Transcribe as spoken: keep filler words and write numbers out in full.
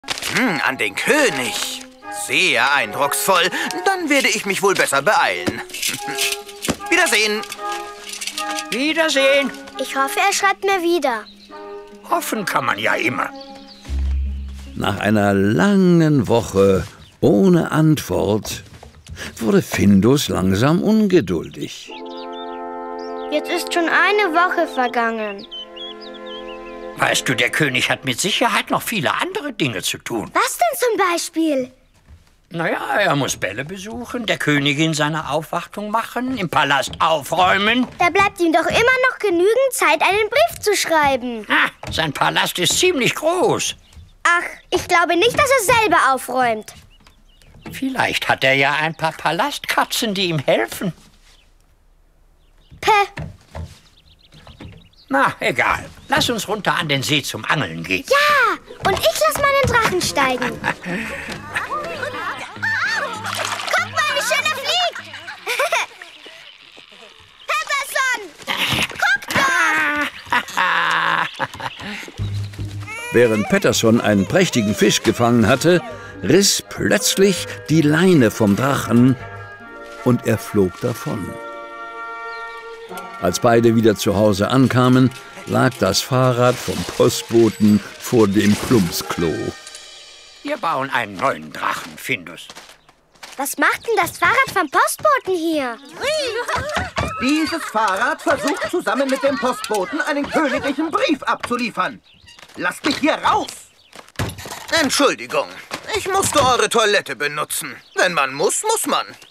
Hm, an den König. Sehr eindrucksvoll. Dann werde ich mich wohl besser beeilen. Wiedersehen. Wiedersehen. Ich hoffe, er schreibt mir wieder. Hoffen kann man ja immer. Nach einer langen Woche ohne Antwort wurde Findus langsam ungeduldig. Jetzt ist schon eine Woche vergangen. Weißt du, der König hat mit Sicherheit noch viele andere Dinge zu tun. Was denn zum Beispiel? Naja, er muss Bälle besuchen, der Königin seine Aufwartung machen, im Palast aufräumen. Da bleibt ihm doch immer noch genügend Zeit, einen Brief zu schreiben. Ha, sein Palast ist ziemlich groß. Ach, ich glaube nicht, dass er selber aufräumt. Vielleicht hat er ja ein paar Palastkatzen, die ihm helfen. Päh. Na, egal. Lass uns runter an den See zum Angeln gehen. Ja, und ich lass meinen Drachen steigen. Guck mal, wie schön er fliegt. Peterson, guck doch. Während Peterson einen prächtigen Fisch gefangen hatte, riss plötzlich die Leine vom Drachen und er flog davon. Als beide wieder zu Hause ankamen, lag das Fahrrad vom Postboten vor dem Plumpsklo. Wir bauen einen neuen Drachen, Findus. Was macht denn das Fahrrad vom Postboten hier? Dieses Fahrrad versucht zusammen mit dem Postboten einen königlichen Brief abzuliefern. Lasst mich hier raus! Entschuldigung, ich musste eure Toilette benutzen. Wenn man muss, muss man.